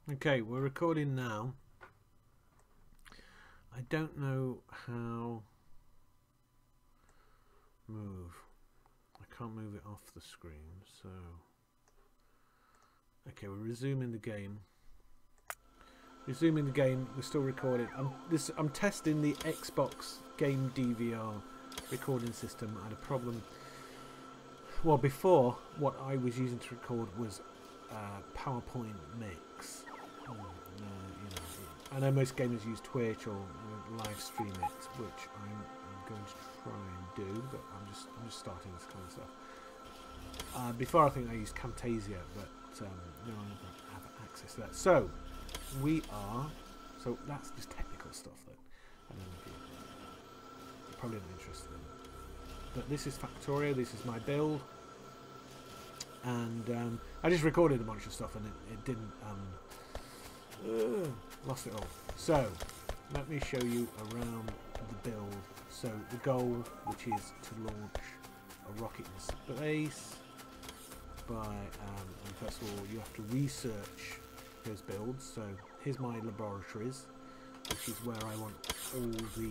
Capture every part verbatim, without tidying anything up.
Okay, we're recording now. I don't know how move. I can't move it off the screen, so okay, we're resuming the game. Resuming the game. We're still recording. I'm this. I'm testing the Xbox Game D V R recording system. I had a problem. Well, before what I was using to record was uh, PowerPoint mix. Oh, no, you know, I know most gamers use Twitch or live stream it, which I'm, I'm going to try and do, but I'm just I'm just starting this kind of stuff. Uh, before I think I used Camtasia, but um, no one ever have access to that. So we are. So that's just technical stuff that I don't know if you, you're probably not interested in. But this is Factorio. This is my build, and um, I just recorded a bunch of stuff, and it, it didn't. Um, uh, lost it all. So let me show you around the build. So the goal, which is to launch a rocket in space, by um, and first of all you have to research those builds. So here's my laboratories, which is where I want all the.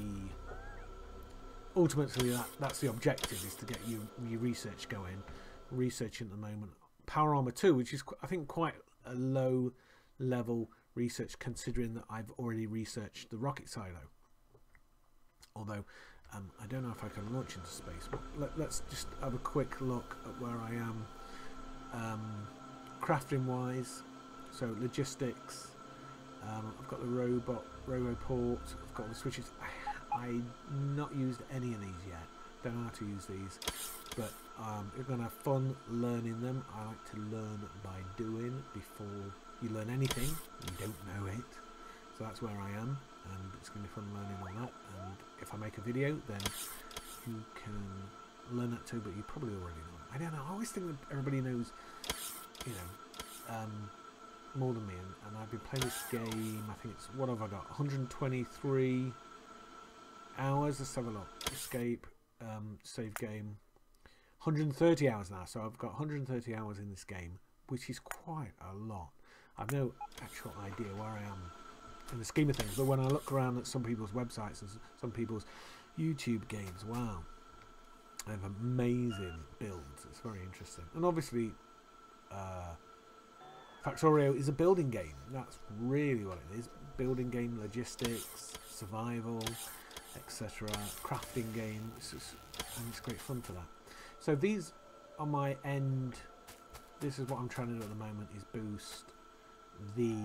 Ultimately, that that's the objective, is to get you your research going. Researching at the moment Power Armor two, which is I think quite a low level research considering that I've already researched the rocket silo. Although um, I don't know if I can launch into space, but let, let's just have a quick look at where I am um, crafting wise. So logistics, um, I've got the robot roboport, I've got the switches. I, I've not used any of these yet, don't know how to use these, but um, you're going to have fun learning them. I like to learn by doing before you learn anything. You don't know it, so that's where I am, and it's going to be fun learning on that. And if I make a video, then you can learn that too, but you probably already know it. I don't know, I always think that everybody knows, you know, um, more than me, and, and I've been playing this game, I think it's, what have I got, one hundred twenty-three hours. Let's have a look. Escape, um, save game, one hundred thirty hours now, so I've got one hundred thirty hours in this game, which is quite a lot. I've no actual idea where I am in the scheme of things, but when I look around at some people's websites and some people's YouTube games, wow, they have amazing builds. It's very interesting. And obviously uh, Factorio is a building game. That's really what it is. Building game, logistics, survival, et cetera. Crafting game. It's just, and it's great fun for that. So these are my end. This is what I'm trying to do at the moment, is boost the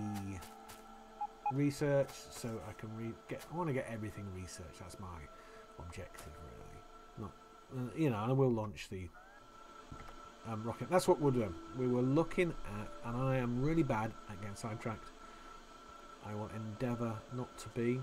research, so I can re get. I want to get everything researched. That's my objective, really. Not, uh, you know, and I will launch the um, rocket. That's what we're doing. We were looking at, and I am really bad at getting sidetracked. I will endeavour not to be.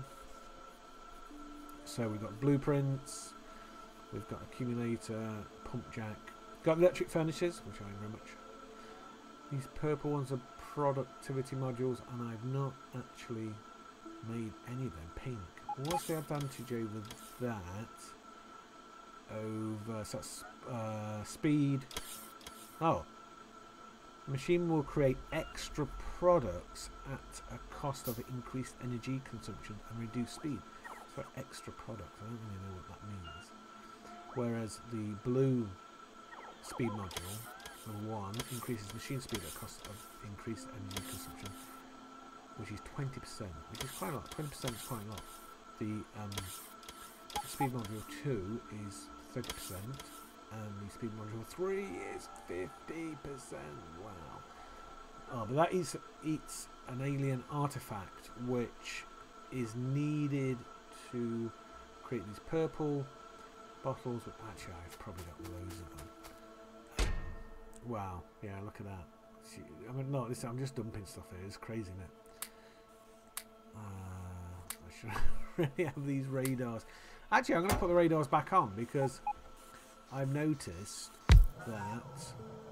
So we've got blueprints, we've got accumulator, pump jack, got electric furnaces, which I like very much. These purple ones are productivity modules, and I've not actually made any of them pink. What's the advantage over that? Over so that's uh, speed. Oh, the machine will create extra products at a cost of increased energy consumption and reduced speed. So extra products, I don't really know what that means. Whereas the blue speed module, the one, increases machine speed at a cost of increased energy consumption, which is twenty percent, which is quite a lot. twenty percent is quite a lot. The um, speed module two is thirty percent, and the speed module three is fifty percent. Wow. Oh, but that is, it's an alien artifact which is needed to create these purple bottles. But actually, I've probably got loads of them. Wow, yeah, look at that. I mean, no, listen, I'm just dumping stuff here. It's crazy, isn't it? Uh, I should really have these radars. Actually, I'm going to put the radars back on because I've noticed that.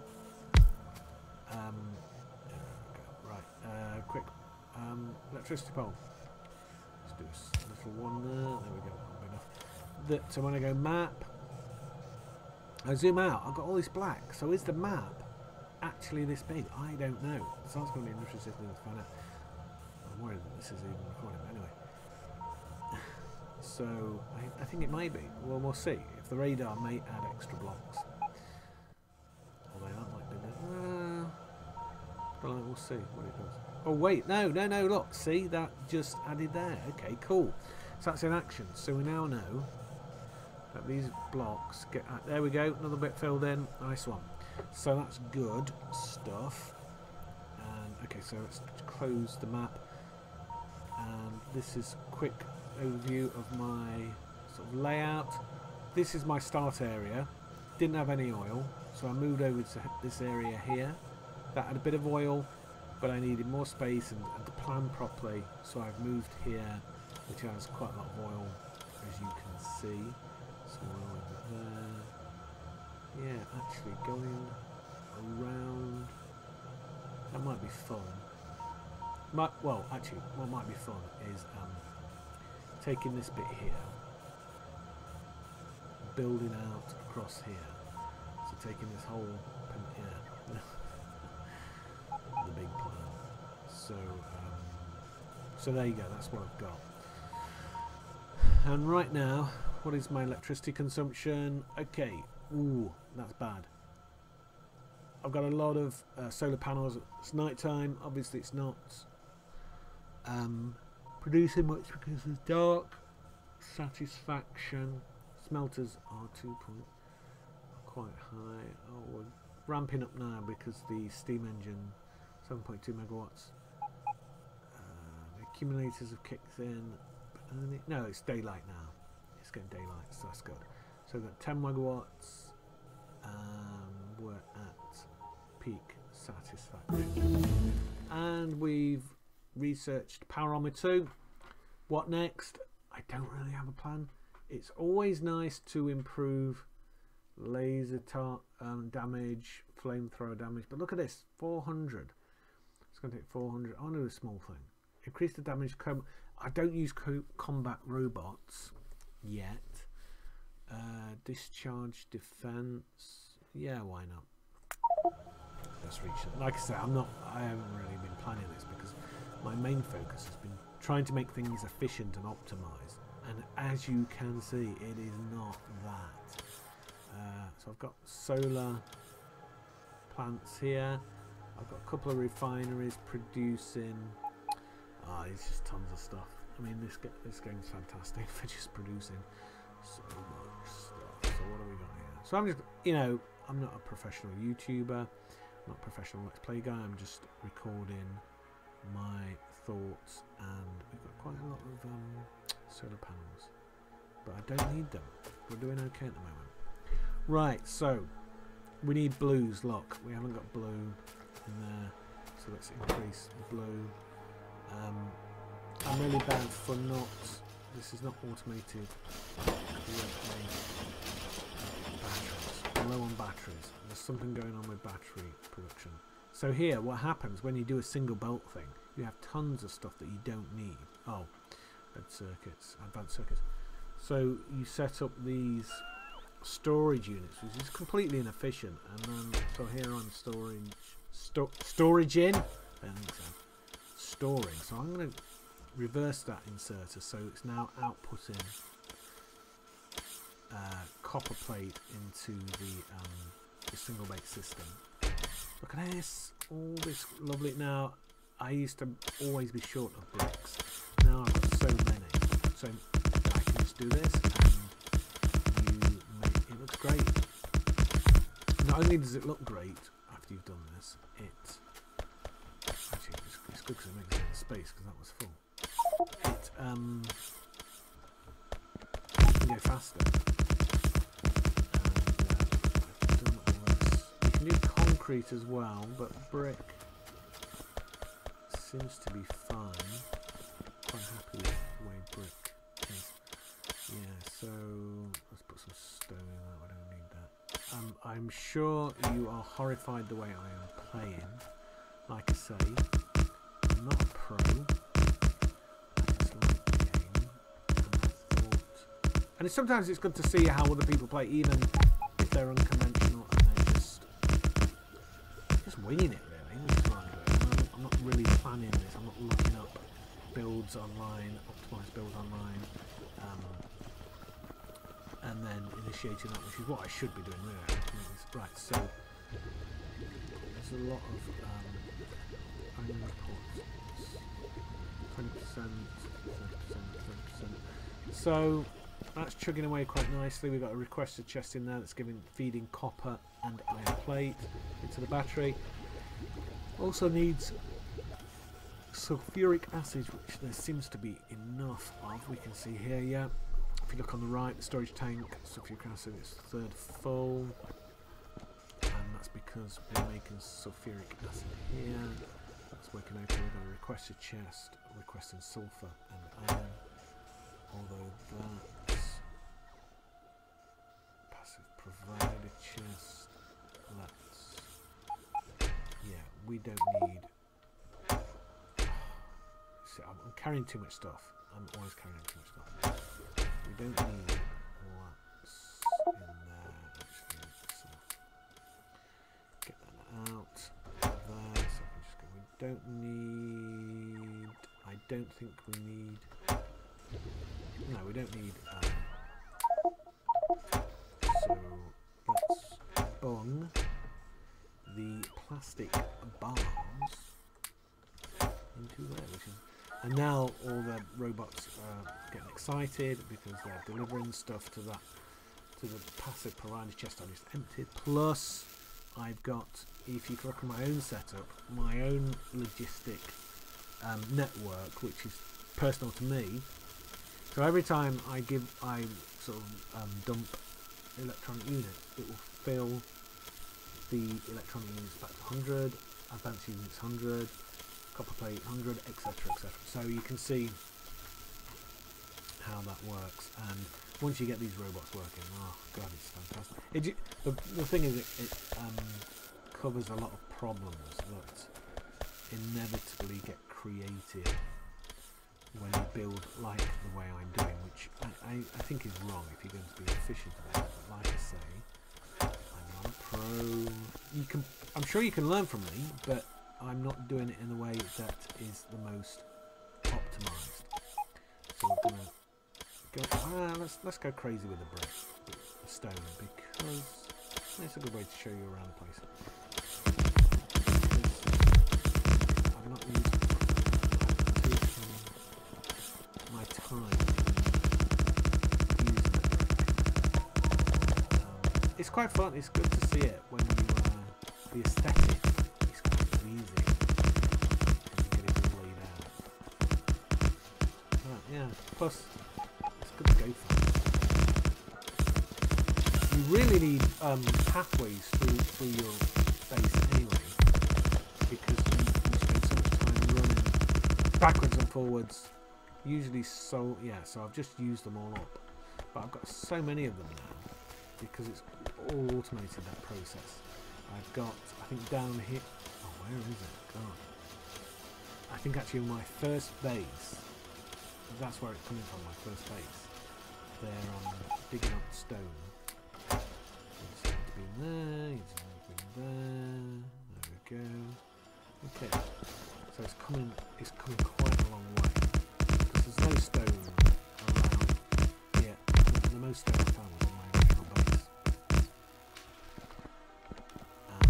Um, okay, right, uh, quick um, electricity pole. Let's do a little one there. There we go. Good enough. That, so when I go map, I zoom out, I've got all this black. So is the map actually this big? I don't know. So that's going to be an interesting thing to find out. I'm worried that this is even recording, but anyway. So, I, I think it may be. Well, we'll see. If the radar may add extra blocks. Although that might be the... Uh, well, we'll see what it does. Oh, wait. No, no, no, look. See? That just added there. Okay, cool. So that's in action. So we now know that these blocks get... Uh, there we go. Another bit filled in. Nice one. So that's good stuff. And okay, so let's close the map. And this is a quick overview of my sort of layout. This is my start area. Didn't have any oil, so I moved over to this area here. That had a bit of oil, but I needed more space and, and to plan properly, so I've moved here, which has quite a lot of oil, as you can see. So over there. Yeah, actually going around. That might be fun. Might, well, actually, what might be fun is um, taking this bit here, building out across here. So taking this whole, yeah, the big plan. So, um, so there you go. That's what I've got. And right now, what is my electricity consumption? Okay, ooh, that's bad. I've got a lot of uh, solar panels. It's night time. Obviously, it's not um, producing much because it's dark. Satisfaction. Smelters are two point quite high. Oh, we're ramping up now because the steam engine, seven point two megawatts. Uh, the accumulators have kicked in. No, it's daylight now. It's getting daylight, so that's good. So we've got ten megawatts. Um, we're at peak satisfaction. And we've researched Power Armor two. What next? I don't really have a plan. It's always nice to improve laser tar um, damage, flamethrower damage, but look at this, four hundred. It's going to take four hundred. I want to do a small thing. Increase the damage. Com I don't use co combat robots yet. Uh, discharge defense. Yeah, why not? Let's reach it. Like I said, I'm not. I haven't really been planning this because my main focus has been trying to make things efficient and optimized. And as you can see, it is not that. Uh, so I've got solar plants here. I've got a couple of refineries producing. Ah, oh, it's just tons of stuff. I mean, this this game's fantastic for just producing so much stuff. So what have we got here? So I'm just, you know, I'm not a professional YouTuber, I'm not a professional Let's Play guy. I'm just recording my thoughts, and we've got quite a lot of um, solar panels, but I don't need them. We're doing okay at the moment. Right, so we need blues. Look, we haven't got blue in there, so let's increase blue. Um, I'm really bad for not. This is not automated. Batteries. I'm low on batteries. There's something going on with battery production. So here, what happens when you do a single belt thing? You have tons of stuff that you don't need. Oh, red circuits, advanced circuits. So you set up these storage units, which is completely inefficient. And then, so here I'm storing, sto storage in, and storing. So I'm going to reverse that inserter, so it's now outputting uh, copper plate into the, um, the single bake system. Look at this, all this lovely. Now, I used to always be short of bricks. Now I've got so many. So I can just do this and you make it looks great. Not only does it look great after you've done this, it actually it's, it's good because it makes it in space because that was full. It um can go faster. And, uh, done all this. You can do concrete as well, but brick seems to be fine. Quite happy with the way brick is. Yeah, so let's put some stone in that. I don't need that. Um, I'm sure you are horrified the way I am playing. Like I say, I'm not a pro. I just like the game. And I thought, and it's, sometimes it's good to see how other people play, even if they're unconventional and they're just just winging it. Really, which is what I'm doing. I'm not really planning this. I'm not looking up builds online, optimize builds online, um, and then initiating that, which is what I should be doing really. Right, so there's a lot of um, annual reports, twenty percent, thirty percent, thirty percent. So that's chugging away quite nicely. We've got a requested chest in there that's giving feeding copper and iron plate into the battery. Also needs sulfuric acid, which there seems to be enough of. We can see here, yeah. If you look on the right, the storage tank, sulfuric acid is third full, and that's because we're making sulfuric acid here. That's working okay. We've got a requested chest requesting sulfur and iron, although that's passive provider chest. Let's, yeah, we don't need. See, I'm, I'm carrying too much stuff. I'm always carrying too much stuff. We don't need what's in there. Actually, so get that out there. So I can just go. We don't need. I don't think we need. No, we don't need. Um, so let's bung the plastic bars into there, which is. And now all the robots are getting excited because they're delivering stuff to that, to the passive provider chest I just emptied. Plus, I've got, if you look at my own setup, my own logistic um, network, which is personal to me. So every time I give, I sort of um, dump electronic units, it will fill the electronic units back to one hundred, advanced units one hundred. Copper plate one hundred, etc, et cetera. So you can see how that works, and once you get these robots working, oh god, it's fantastic. It, the, the thing is, it, it um, covers a lot of problems that inevitably get created when you build like the way I'm doing, which I, I, I think is wrong if you're going to be efficient about it. But like I say, I'm not a pro. You can, I'm sure you can learn from me, but I'm not doing it in the way that is the most optimized. So we're gonna go. Ah, let's let's go crazy with the brick, the stone, because that's a good way to show you around the place. Because I'm not using my time using the brick. Um, it's quite fun. It's good to see it when you uh, the aesthetic. Yeah, plus it's good to go for. You really need um, pathways through through your base anyway, because you, you spend so much time running backwards and forwards. Usually, so yeah. So I've just used them all up, but I've got so many of them now because it's all automated, that process. I've got, I think down here. Oh, where is it? God. I think actually my first base. That's where it's coming from, my first base. They're um, digging up stone. It's going to be in there, it's going to be in there. There we go. Okay. So it's coming it's coming quite a long way. Because there's no stone around here. The most stone I found was in my original base. And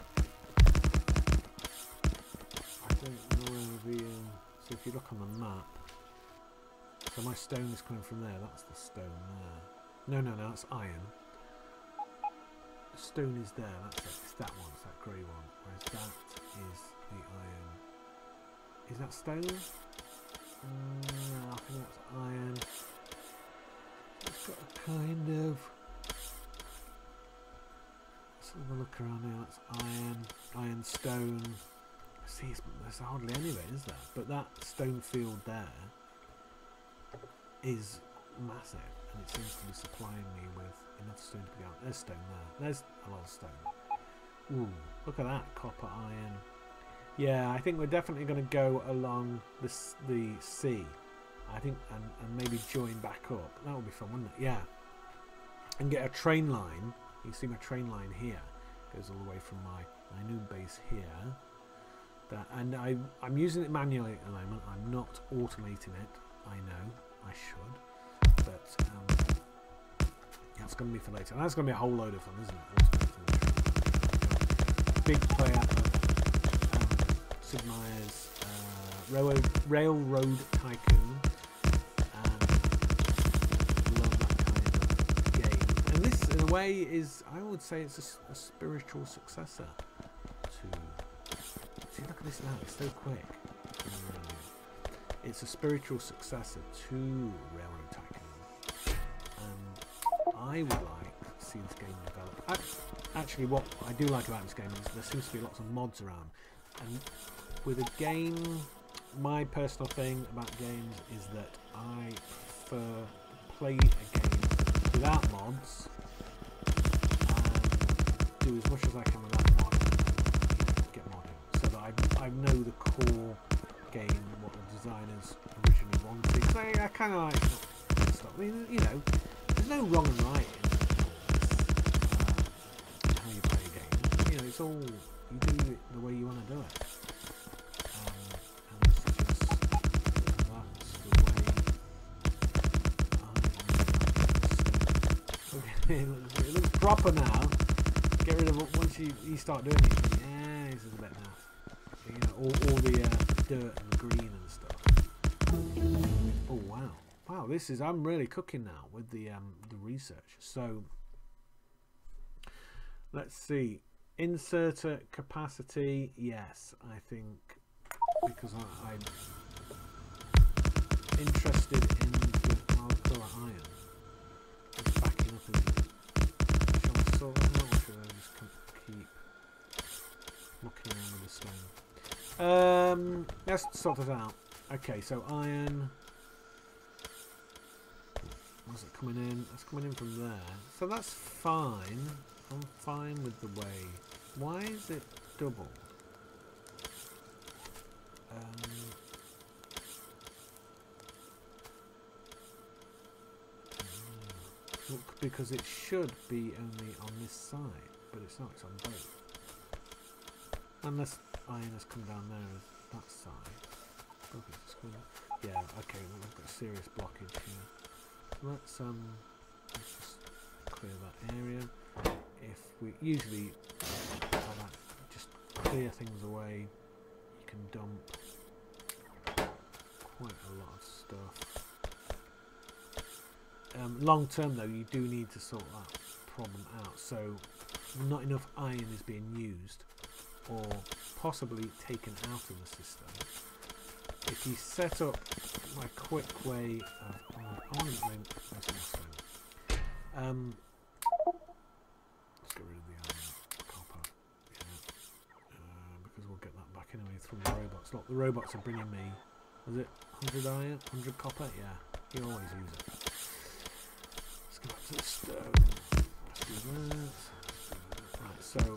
I don't know where the uh, so if you look on the map. So my stone is coming from there, that's the stone there. No, no, no, that's iron. The stone is there, that's it. It's that one, it's that grey one. Whereas that is the iron. Is that stone? Uh, no, I think that's iron. It's got a kind of... Let's have a look around here, that's iron, iron stone. See, it's, there's hardly any of it, is there? But that stone field there is massive, and it seems to be supplying me with enough stone to be out. There's stone there. There's a lot of stone. Ooh, look at that, copper, iron. Yeah, I think we're definitely going to go along this the sea. I think, and, and maybe join back up. That would be fun, wouldn't it? Yeah. And get a train line. You can see my train line here goes all the way from my my new base here that, and I, I'm using it manually at the moment. I'm not automating it. I know I should, but um, that's going to be for later. And that's going to be a whole load of fun, isn't it? Big player of um, Sid Meier's uh, Railroad, Railroad Tycoon, and love that kind of game. And this, in a way, is, I would say, it's a, a spiritual successor to. See, look at this now. It's so quick. It's a spiritual successor to Railroad Tycoon, and I would like to see this game develop. Actually, what I do like about this game is there seems to be lots of mods around, and with a game, my personal thing about games is that I prefer to play a game without mods and do as much as I can without modding, get modding, so that I, I know the core game, what the designers originally wanted. So I, I kind of like stuff. I mean, you know, there's no wrong and right in uh, how you play a game. You know, it's all, you do it the way you want to do it. Um, and it's just, that's the way I okay, it, looks, it looks proper now. Get rid of it once you, you start doing it. Yeah, this is a bit naff. You know, all, all the uh, dirt and the green and stuff. Oh wow, wow! This is, I'm really cooking now with the um, the research. So let's see, inserter capacity. Yes, I think because I, I'm interested in the alkyl iron. It's backing up. In, shall I sort that out, or should I just keep looking around with the stone? Um, let's sort it out. Okay, so iron. Where's it coming in? That's coming in from there. So that's fine. I'm fine with the way. Why is it doubled? Um, look, because it should be only on this side, but it's not. It's on both. Unless iron has come down there as that side. Yeah, okay, well, we've got a serious blockage here. So let's um let's just clear that area. If we usually like that, just clear things away, you can dump quite a lot of stuff. Um, long term though, you do need to sort that problem out. So not enough iron is being used, or possibly taken out of the system. If you set up my quick way of oh, um, let's get rid of the iron copper, yeah, uh, because we'll get that back anyway from the robots. Look, the robots are bringing me, was it one hundred iron, one hundred copper? Yeah, you always use it. Let's go back to the stone. Let's do that. Right, so.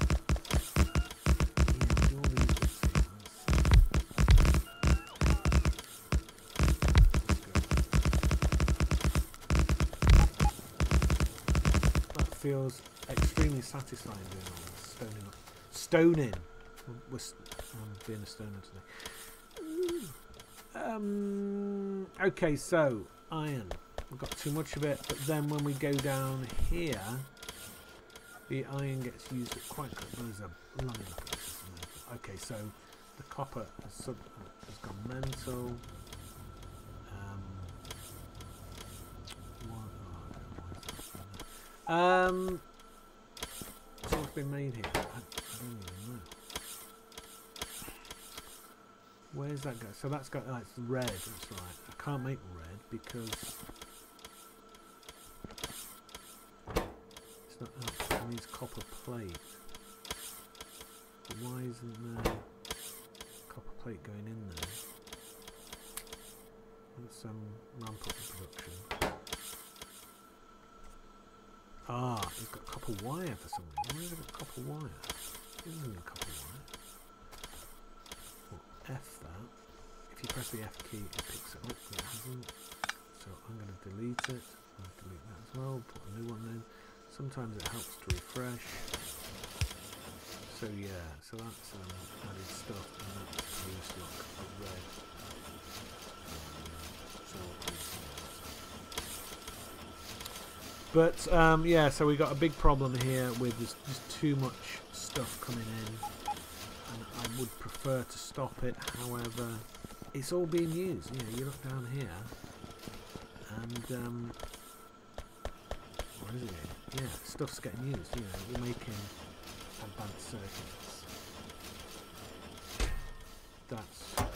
Feels extremely satisfying doing all this stoning up. Stoning. We're um, being a stoner today. Um, okay, so iron. We've got too much of it, but then when we go down here, the iron gets used at quite quick. There's a line of this. Okay, so the copper has, sub has gone mental. Um, so what's been made here? I, I don't even know. Where's that go? So that's got, oh, it's red, that's right. I can't make red because it's not, oh, it needs copper plate. But why isn't there copper plate going in there? Let's um, ramp up the production. Ah, he's got copper wire for some reason. Why has it got copper wire? It isn't a copper wire. We'll F that. If you press the F key, it picks it up, but it hasn't. So I'm going to delete it. I'll delete that as well. Put a new one in. Sometimes it helps to refresh. So yeah, so that's um, added stuff. But um, yeah, so we got a big problem here with there's just too much stuff coming in, and I would prefer to stop it. However, it's all being used. You know, you look down here, and um, what is it? Yeah, stuff's getting used. You know, we're making advanced circuits. That's uh,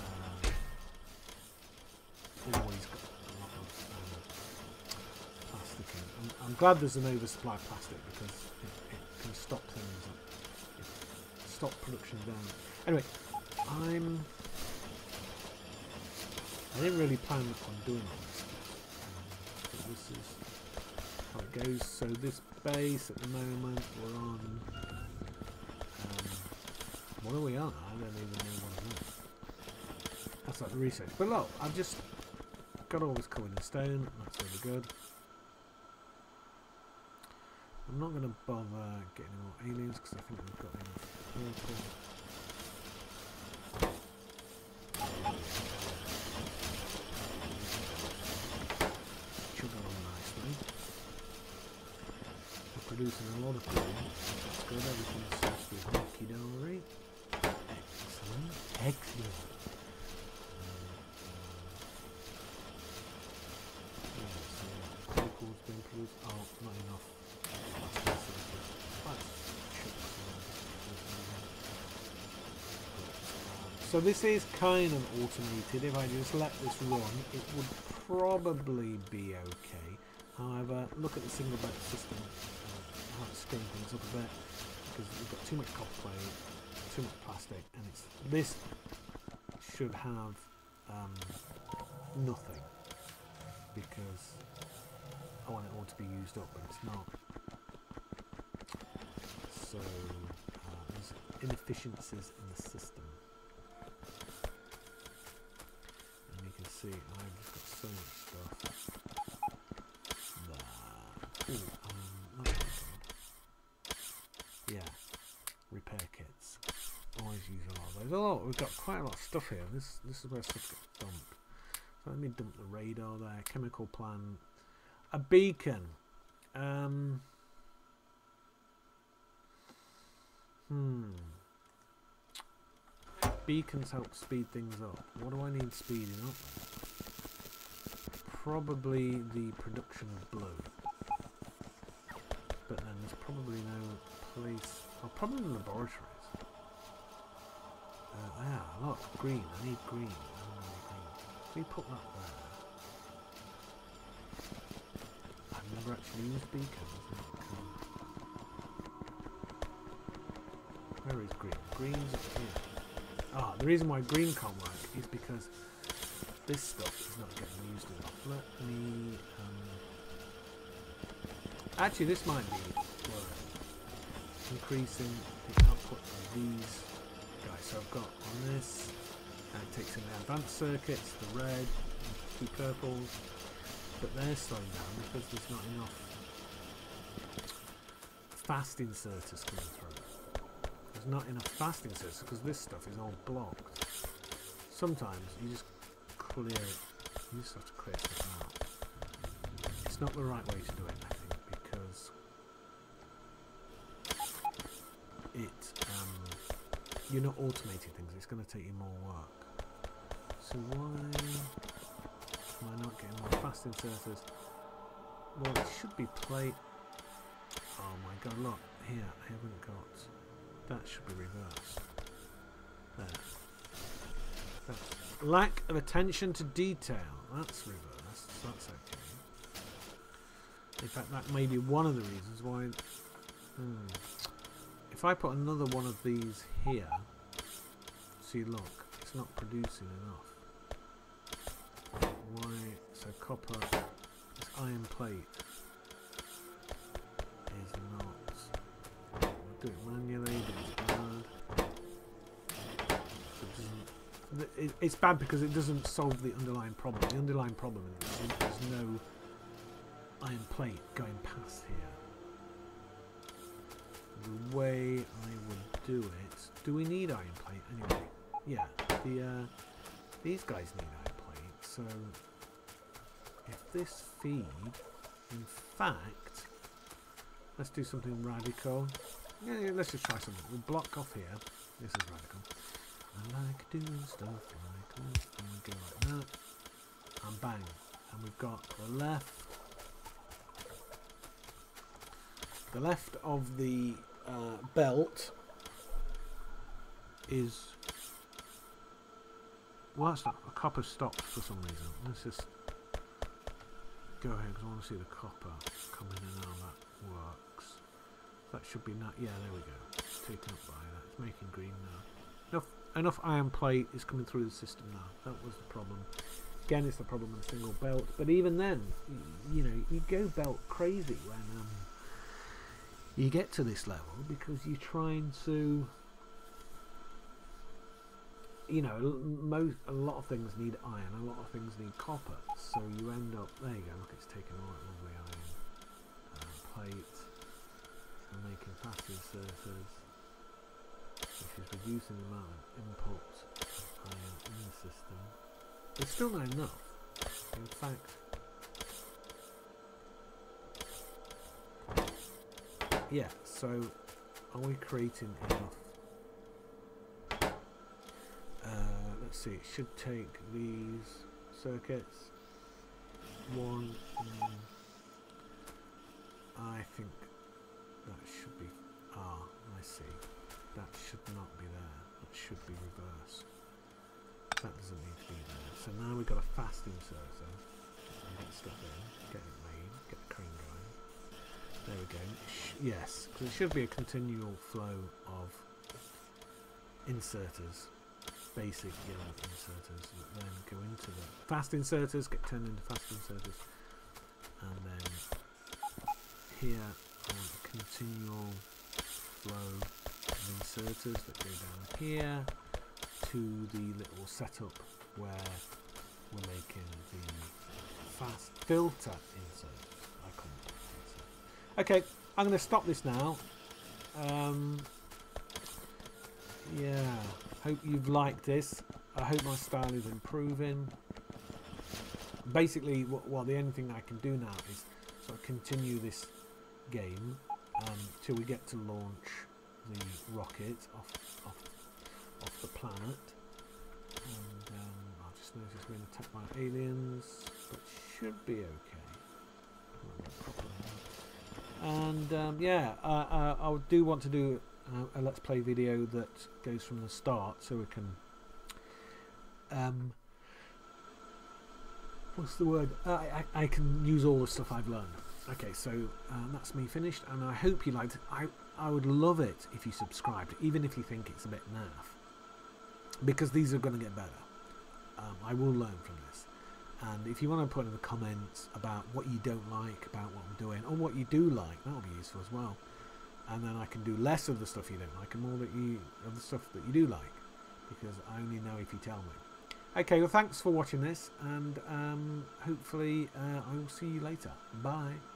always got a lot of um, plastic in it. I'm, I'm glad there's an oversupply of plastic because it, it can stop things, it stop production down. Anyway, I'm. I didn't really plan on doing all this stuff. Um, but this is how it goes. So this base at the moment we're on. Um, what are we on? I don't even know what I'm on. That's like the research. But look, I've just got all this covered in stone. That's really good. I'm not going to bother getting more aliens because I think we've got enough purple. Chug on nicely. We're producing a lot of food. That's good. Everything seems to be honky-dory. Excellent. Excellent. Oh, not enough. So this is kind of automated. If I just let this run, it would probably be okay. However, look at the single bed system, uh, how it's screwing things up a bit, because we've got too much copper plate, too much plastic, and it's this should have um, nothing, because I want it all to be used up, but it's not. So uh, there's inefficiencies in the system. And you can see I've just got so much stuff. There. Ooh, um, that's good. Yeah. Repair kits. Always use a lot of those. Oh, we've got quite a lot of stuff here. This this is where stuff gets dumped. So let me dump the radar there. Chemical plant. A beacon. Um, hmm. Beacons help speed things up. What do I need speeding up? Probably the production of blue. But then there's probably no place. Oh, probably the laboratories. Uh, yeah, look, green. I need green. I don't need green. Let me put that there. Never actually used beacons. Where is green? Green's up here. Ah, the reason why green can't work is because this stuff is not getting used enough. Let me. Um, actually, this might be worth increasing the output of these guys. So I've got on this, and it takes in the advanced circuits, the red, two purples. But they're slowing down because there's not enough fast inserters coming through. There's not enough fast inserters because this stuff is all blocked. Sometimes you just clear it. You just have to clear stuff out. It's not the right way to do it, I think, because it um, you're not automating things. It's going to take you more work. So why? Am I not getting more fast inserters? Well, it should be plate. Oh my god, look, here, I haven't got. That should be reversed. There. That's lack of attention to detail. That's reversed, so that's okay. In fact, that may be one of the reasons why. Hmm, if I put another one of these here, see, look, it's not producing enough. Why? So copper, this iron plate is not. We'll do it manually, but it's bad. It doesn't. It, it's bad because it doesn't solve the underlying problem. The underlying problem is there's no iron plate going past here. The way I would do it. Do we need iron plate anyway? Yeah. The uh, these guys need iron plate. So if this feed, in fact, let's do something radical. Yeah, yeah, let's just try something. We'll block off here. This is radical. I like doing stuff like this. And we go like that. And bang. And we've got the left. The left of the uh, belt is... Well, that's not... A copper stopped for some reason. Let's just go ahead because I want to see the copper coming in how that works. That should be not. Yeah, there we go. Taken up by that. It's making green now. Enough, enough iron plate is coming through the system now. That was the problem. Again, it's the problem with a single belt. But even then, you, you know, you go belt crazy when um, you get to this level because you're trying to. You know, most a lot of things need iron. A lot of things need copper. So you end up. There you go. Look, it's taken all that lovely iron uh, plate. And making fast inserters, which is reducing the amount of input of iron in the system. It's still not enough. In fact, yeah. So, are we creating enough? Uh, let's see. It should take these circuits. One. Um, I think. That should be, ah, I see. That should not be there. That should be reversed. That doesn't need to be there. So now we've got a fast inserter. Get stuff in, get it made, get the crane going. There we go. Sh yes, because it should be a continual flow of inserters, basic yellow inserters that then go into the fast inserters, get turned into fast inserters, and then here. A continual flow of inserters that go down here to the little setup where we're making the fast filter inserters. I call it insert. Okay, I'm going to stop this now. Um, yeah, hope you've liked this. I hope my style is improving. Basically, what well, the only thing I can do now is sort of continue this game um, till we get to launch the rocket off off, off the planet, and um, I've just noticed we're attacked by aliens, but should be okay. And um, yeah, uh, uh, I do want to do uh, a let's play video that goes from the start, so we can um, what's the word? Uh, I, I can use all the stuff I've learned. Okay, so um, that's me finished, and I hope you liked it. I, I would love it if you subscribed, even if you think it's a bit naff, because these are going to get better. Um, I will learn from this. And if you want to put in the comments about what you don't like about what I'm doing, or what you do like, that'll be useful as well. And then I can do less of the stuff you don't like, and more that you of the stuff that you do like, because I only know if you tell me. Okay, well, thanks for watching this, and um, hopefully uh, I will see you later. Bye.